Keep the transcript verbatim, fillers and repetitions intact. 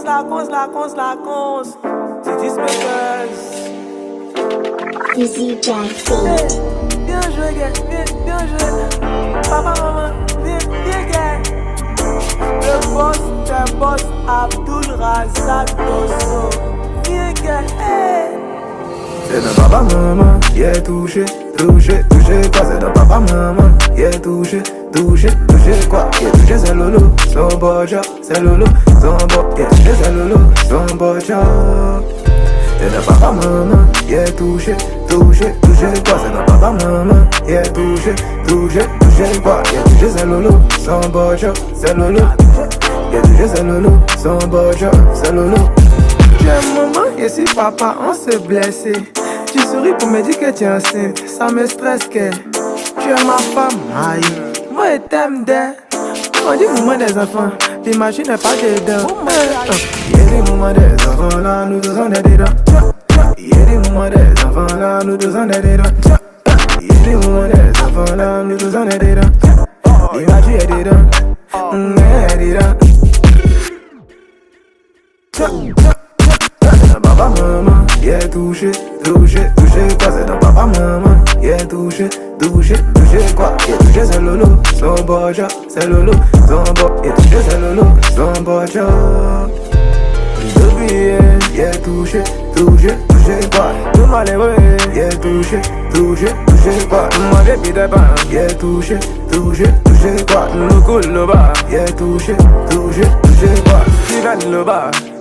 la cons, la cons, la cons. City Speakers. Easy Jack Hey, bien joué, gars, bien, bien joué. Papa, maman, bien, bien, gars. Le boss, le boss, Abdul Razak Dosso. Bien, gars, hey. C'est d'un papa maman, yeah touché, touché, touché quoi. C'est d'un papa maman, yeah touché, touché, touché quoi. Yeah touché c'est Lolo, son boja, c'est Lolo, son bo. Yeah touché c'est Lolo, son boja. C'est d'un papa maman, yeah touché, touché, touché quoi. C'est d'un papa maman, yeah touché, touché, touché quoi. Yeah touché c'est Lolo, son boja, c'est Lolo. Yeah touché c'est Lolo, son boja, c'est Lolo. J'aime maman et si papa on s'est blessé. Tu souris pour me dire que tu es enceinte. Ça me stresse que tu es ma femme. Aïe, moi je t'aime d'elle. On dit moment des enfants, t'imagines pas dedans. Il y a des moments des enfants là, nous tous on est dedans. Il y a des moments des enfants là, nous tous on est dedans. Il y a des moments des enfants là, nous tous on est dedans. Dis-moi tu es dedans, on est dedans. C'est dans papa maman, yeah touché, touché, touché quoi. C'est dans papa maman, yeah touché, touché, touché quoi. Yeah touché c'est Lolo, son boja, c'est Lolo, son bo. Yeah touché c'est Lolo, son boja. Depuis yeah touché, touché, touché quoi. Tout malheureux, yeah touché, touché, touché quoi. Moi depuis des pas, yeah touché, touché, touché quoi. Le cool le bas, yeah touché, touché, touché quoi. Steven le bas.